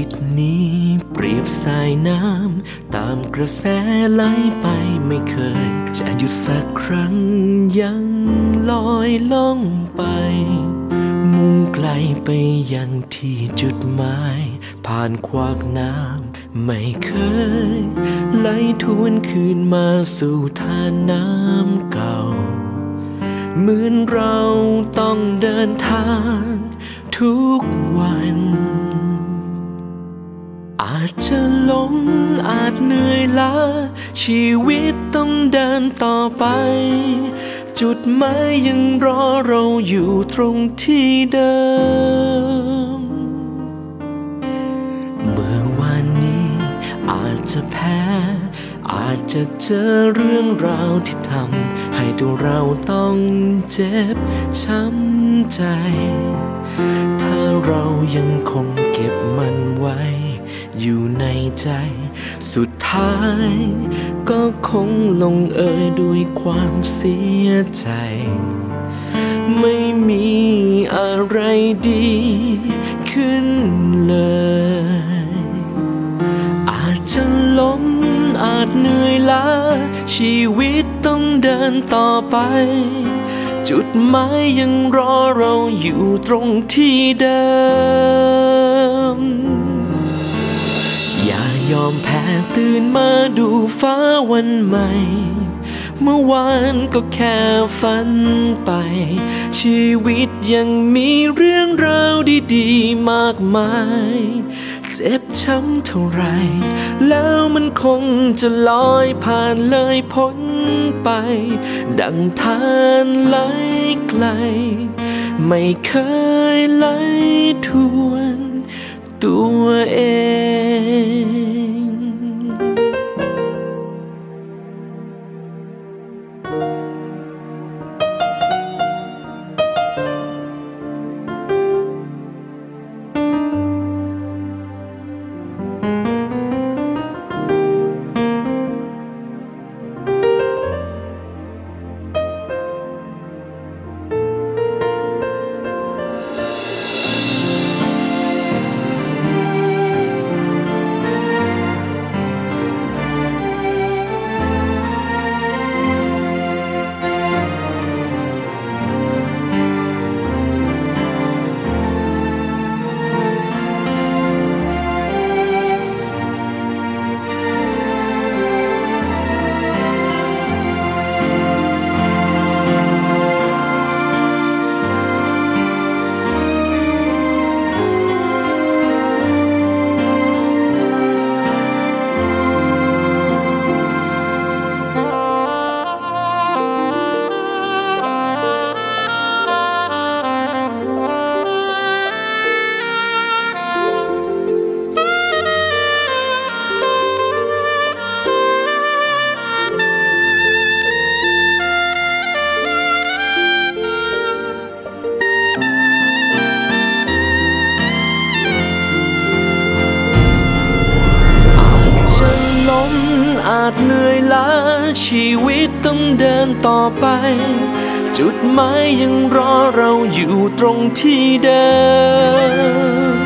ตนี้เปรียบสายน้ำตามกระแสไหลไปไม่เคยจะหยุดสักครั้งยังลอยล่องไปมุ่งไกลไปยังที่จุดหมายผ่านขวากน้ำไม่เคยไหลทวนคืนมาสู่ท่าน้ำเก่าเหมือนเราต้องเดินทางทุกวันอาจจะล้มอาจเหนื่อยล้าชีวิตต้องเดินต่อไปจุดหมายยังรอเราอยู่ตรงที่เดิมเมื่อวันนี้อาจจะแพ้อาจจะเจอเรื่องราวที่ทำให้ตัวเราต้องเจ็บช้ำใจถ้าเรายังคงเก็บมันไว้อยู่ในใจสุดท้ายก็คงลงเอยด้วยความเสียใจไม่มีอะไรดีขึ้นเลยอาจจะล้มอาจเหนื่อยล้าชีวิตต้องเดินต่อไปจุดหมายยังรอเราอยู่ตรงที่เดิมอย่ายอมแพ้ตื่นมาดูฟ้าวันใหม่เมื่อวานก็แค่ฝันไปชีวิตยังมีเรื่องราวดีๆมากมายเจ็บช้ำเท่าไรแล้วมันคงจะลอยผ่านเลยพ้นไปดังทานไหลไกลไม่เคยไหลทวนตัวเองอาจเหนื่อยล้าชีวิตต้องเดินต่อไปจุดหมายยังรอเราอยู่ตรงที่เดิม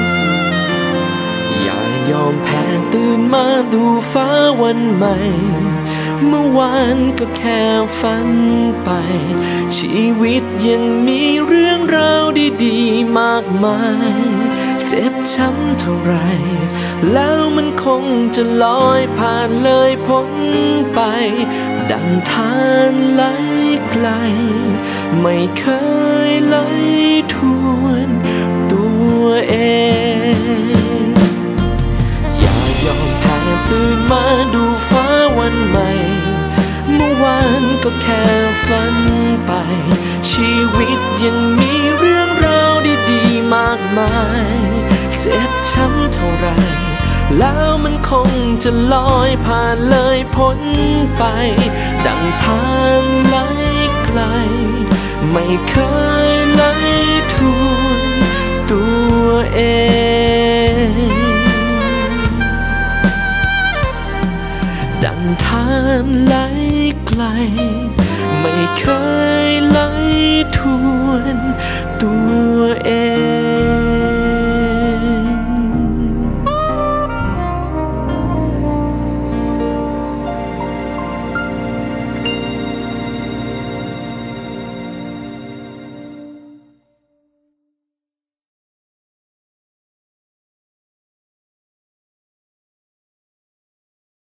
อย่ายอมแพ้ตื่นมาดูฟ้าวันใหม่เมื่อวานก็แค่ฝันไปชีวิตยังมีเรื่องราวดีๆมากมายเจ็บช้ำเท่าไรแล้วมันคงจะลอยผ่านเลยพ้นไปดังทานไหลไกลไม่เคยไหลทวนตัวเองอย่ายอมแพ้ตื่นมาดูฟ้าวันใหม่เมื่อวานก็แค่ฝันไปชีวิตยังมีเรื่องราวดีๆมากมายเจ็บช้ำเท่าไรแล้วมันคงจะลอยผ่านเลยพ้นไปดังทานไหลไกลไม่เคยไหลทวนตัวเองดังทานไหลไกลไม่เคยไหลทวนตัว